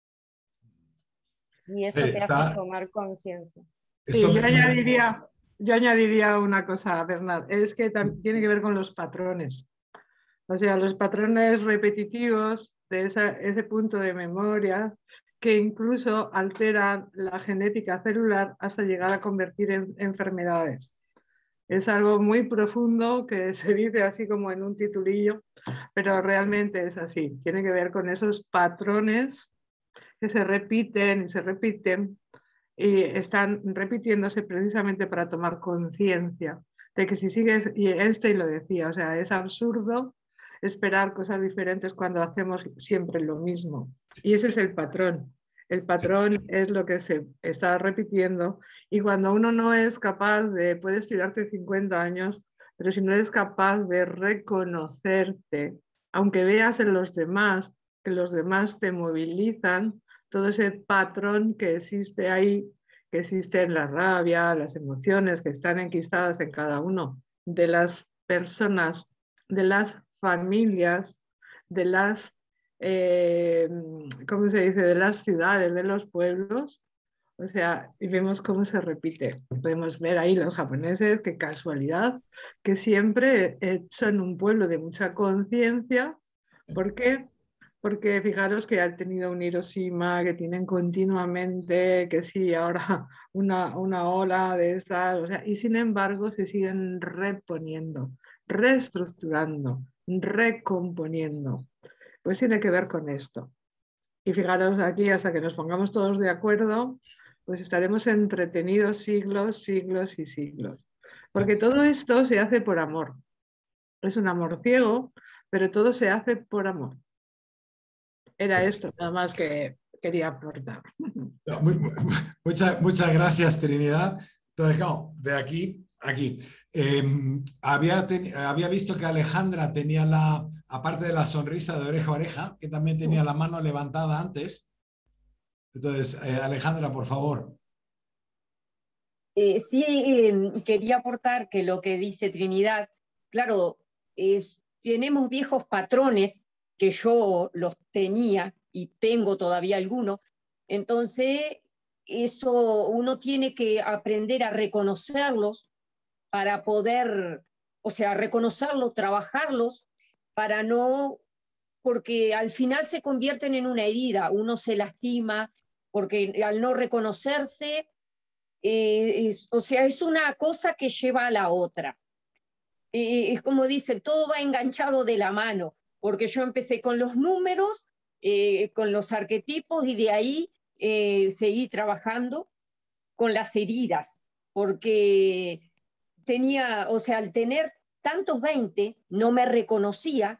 S2: Y eso eh, te está... hace tomar conciencia.
S6: Sí, yo añadiría, yo añadiría una cosa, Bernard, es que tiene que ver con los patrones. O sea, los patrones repetitivos de esa, ese punto de memoria que incluso alteran la genética celular hasta llegar a convertir en enfermedades. Es algo muy profundo que se dice así como en un titulillo, pero realmente es así. Tiene que ver con esos patrones que se repiten y se repiten y están repitiéndose precisamente para tomar conciencia de que si sigues, y Einstein lo decía, o sea, es absurdo esperar cosas diferentes cuando hacemos siempre lo mismo. Y ese es el patrón. El patrón es lo que se está repitiendo, y cuando uno no es capaz de, puedes tirarte cincuenta años, pero si no eres capaz de reconocerte, aunque veas en los demás que los demás te movilizan, todo ese patrón que existe ahí, que existen la rabia, las emociones que están enquistadas en cada uno de las personas, de las familias, de las, eh, ¿cómo se dice?, de las ciudades, de los pueblos. O sea, y vemos cómo se repite. Podemos ver ahí los japoneses, qué casualidad, que siempre eh, son un pueblo de mucha conciencia. ¿Por qué? Porque fijaros que han tenido un Hiroshima, que tienen continuamente, que sí, ahora una, una ola de estas, o sea, y sin embargo se siguen reponiendo, reestructurando, recomponiendo. Pues tiene que ver con esto. Y fijaros aquí, hasta que nos pongamos todos de acuerdo, pues estaremos entretenidos siglos, siglos y siglos. Porque todo esto se hace por amor. Es un amor ciego, pero todo se hace por amor. Era esto nada más que quería aportar.
S1: Muy, muy, muchas, muchas gracias, Trinidad. Entonces, claro, de aquí a aquí. Eh, había, ten, había visto que Alejandra tenía la, aparte de la sonrisa de oreja a oreja, que también tenía la mano levantada antes. Entonces, eh, Alejandra, por favor.
S3: Eh, sí, eh, quería aportar que lo que dice Trinidad, claro, es, tenemos viejos patrones que yo los tenía y tengo todavía algunos, entonces eso uno tiene que aprender a reconocerlos para poder, o sea, reconocerlos, trabajarlos, para no, porque al final se convierten en una herida, uno se lastima, porque al no reconocerse, eh, es, o sea, es una cosa que lleva a la otra. Eh, es como dice, todo va enganchado de la mano, porque yo empecé con los números, eh, con los arquetipos, y de ahí eh, seguí trabajando con las heridas, porque tenía, o sea, al tener tantos veinte, no me reconocía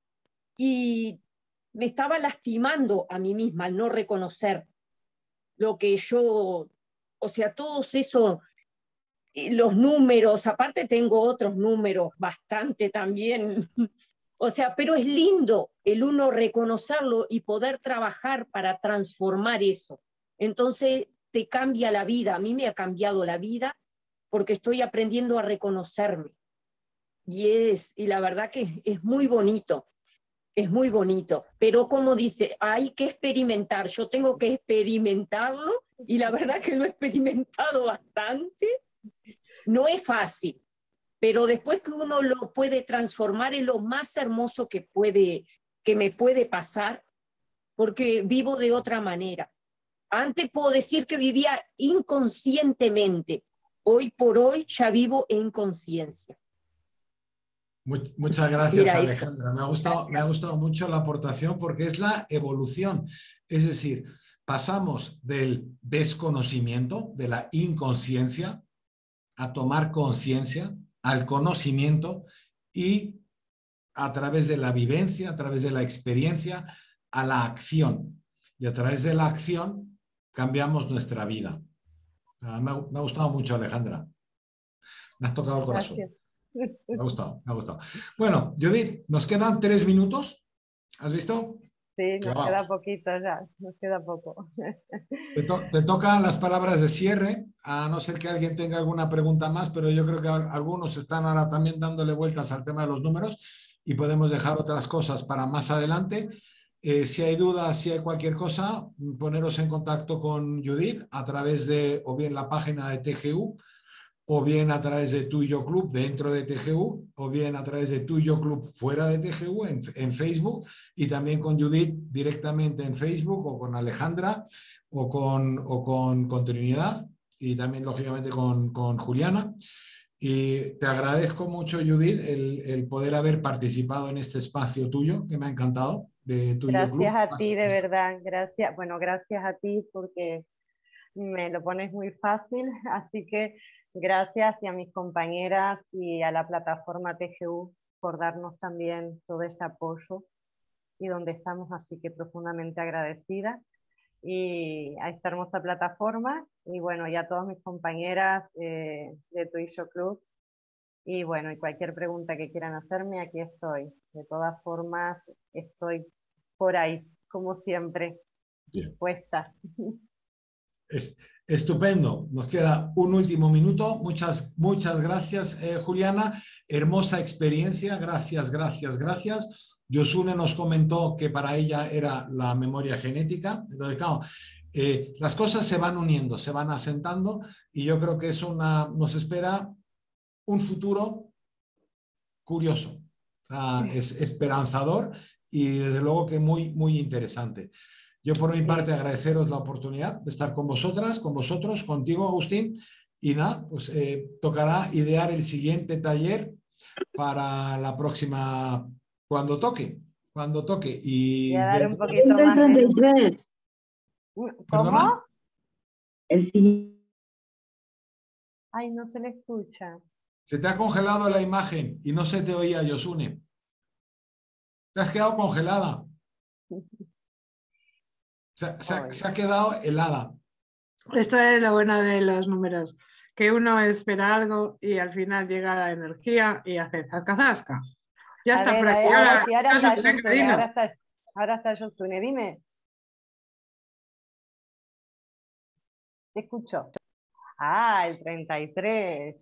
S3: y me estaba lastimando a mí misma al no reconocer lo que yo, o sea, todos esos, los números, aparte tengo otros números bastante también, o sea, pero es lindo el uno reconocerlo y poder trabajar para transformar eso. Entonces te cambia la vida, a mí me ha cambiado la vida porque estoy aprendiendo a reconocerme. Y, es, y la verdad que es muy bonito, es muy bonito. Pero como dice, hay que experimentar, yo tengo que experimentarlo y la verdad que lo he experimentado bastante. No es fácil, pero después que uno lo puede transformar es lo más hermoso que, puede, que me puede pasar, porque vivo de otra manera. Antes puedo decir que vivía inconscientemente, hoy por hoy ya vivo en conciencia.
S1: Muchas gracias,
S3: Mira
S1: Alejandra. Me ha, gustado, me ha gustado mucho la aportación porque es la evolución. Es decir, pasamos del desconocimiento, de la inconsciencia, a tomar conciencia, al conocimiento y a través de la vivencia, a través de la experiencia, a la acción. Y a través de la acción cambiamos nuestra vida. Me ha, me ha gustado mucho, Alejandra. Me has tocado el corazón.
S2: Gracias.
S1: Me ha gustado, me ha gustado. Bueno, Judith, nos quedan tres minutos. ¿Has visto?
S2: Sí, nos
S1: Clavaos.
S2: queda poquito ya, nos queda poco.
S1: Te, to te tocan las palabras de cierre, a no ser que alguien tenga alguna pregunta más, pero yo creo que algunos están ahora también dándole vueltas al tema de los números y podemos dejar otras cosas para más adelante. Eh, si hay dudas, si hay cualquier cosa, poneros en contacto con Judith a través de o bien la página de T G U, o bien a través de Tu y Yo Club dentro de T G U, o bien a través de Tu y Yo Club fuera de T G U en, en Facebook, y también con Judith directamente en Facebook, o con Alejandra, o con, o con, con Trinidad, y también lógicamente con, con Juliana. Y te agradezco mucho, Judith, el, el poder haber participado en este espacio tuyo, que me ha encantado, de Tu y Yo Club.
S2: Gracias a ti, de verdad, gracias. Bueno, gracias a ti porque me lo pones muy fácil, así que gracias y a mis compañeras y a la plataforma T G U por darnos también todo ese apoyo y donde estamos, así que profundamente agradecida y a esta hermosa plataforma y bueno, y a todas mis compañeras eh, de Tu y Yo Club y bueno, y cualquier pregunta que quieran hacerme, aquí estoy. De todas formas, estoy por ahí, como siempre,
S1: Bien.
S2: dispuesta.
S1: Es, Estupendo. Nos queda un último minuto. Muchas, muchas gracias, eh, Juliana. Hermosa experiencia. Gracias, gracias, gracias. Yosune nos comentó que para ella era la memoria genética. Entonces, claro, eh, las cosas se van uniendo, se van asentando y yo creo que es una, nos espera un futuro curioso. Uh, es esperanzador y desde luego que muy, muy interesante. Yo por mi parte agradeceros la oportunidad de estar con vosotras, con vosotros, contigo, Agustín, y nada, pues eh, tocará idear el siguiente taller para la próxima, cuando toque, cuando toque. Y
S2: voy a dar
S1: ver...
S2: un poquito más de... ¿Cómo?
S1: ¿Perdona?
S3: El siguiente.
S2: Ay, no se le escucha.
S1: Se te ha congelado la imagen y no se te oía, Yosune. Te has quedado congelada. Se, se, se ha quedado helada.
S6: Esto es lo bueno de los números, que uno espera algo y al final llega la energía y hace zasca zasca. Ya
S2: a
S6: está
S2: ver,
S6: por aquí.
S2: Ahora,
S6: Ahora,
S2: sí, ahora está
S6: Yosune,
S2: Yosune, ahora está, ahora está Yosune. Dime. Te escucho. Ah, el treinta y tres.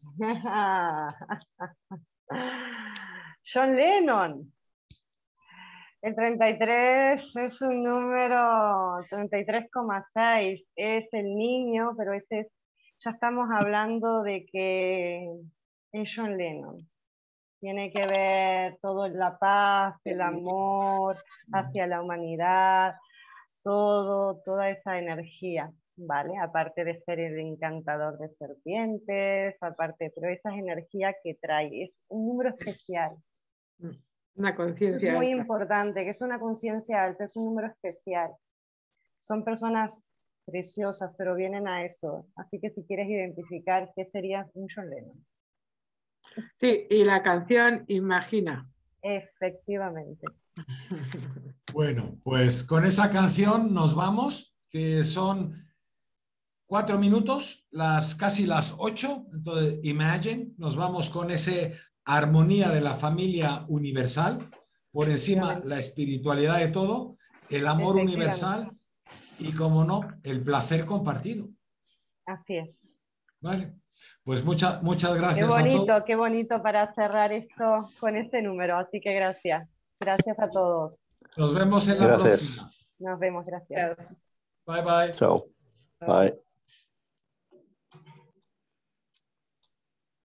S2: John Lennon. El treinta y tres es un número, treinta y tres coma seis, es el niño, pero ese es, ya estamos hablando de que es John Lennon. Tiene que ver todo la paz, el amor hacia la humanidad, todo, toda esa energía, ¿vale? Aparte de ser el encantador de serpientes, aparte, pero esa energía que trae, es un número especial.
S6: Una conciencia.
S2: Es muy
S6: alta.
S2: importante, que es una conciencia alta, es un número especial. Son personas preciosas, pero vienen a eso. Así que si quieres identificar qué sería un John Lennon.
S6: Sí, y la canción Imagina.
S2: Efectivamente.
S1: Bueno, pues con esa canción nos vamos, que son cuatro minutos, las, casi las ocho. Entonces, Imagine, nos vamos con ese armonía de la familia universal, por encima la espiritualidad de todo, el amor universal y, como no, el placer compartido.
S2: Así es.
S1: Vale, pues muchas muchas gracias.
S2: Qué bonito,
S1: a todos.
S2: qué bonito para cerrar esto con este número, así que gracias. Gracias a todos.
S1: Nos vemos en la
S4: Gracias.
S1: próxima.
S2: Nos vemos, gracias.
S1: Bye, bye.
S4: Chao. Bye.